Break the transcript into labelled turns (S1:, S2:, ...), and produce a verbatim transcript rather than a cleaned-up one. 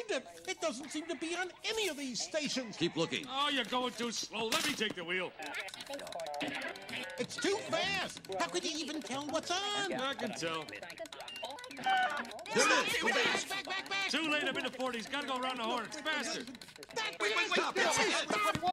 S1: find it. It doesn't seem to be on any of these stations.
S2: Keep looking.
S3: Oh, you're going too slow. Let me take the wheel.
S1: It's too fast. How could you even tell what's on?
S3: I can tell.
S2: There it is. Go back.
S1: Back, back, back.
S3: Too late. I'm in the forties. Gotta go around the horn. It's faster.
S1: That
S2: Wait, wait,
S1: is-
S2: stop.
S1: this is-
S2: Stop.